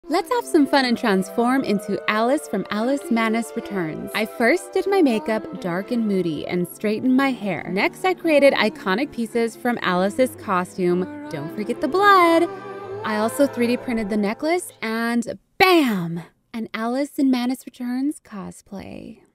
Let's have some fun and transform into Alice from Alice Manus Returns. I first did my makeup dark and moody and straightened my hair. Next, I created iconic pieces from Alice's costume. Don't forget the blood. I also 3D printed the necklace and bam! An Alice in Manus Returns cosplay.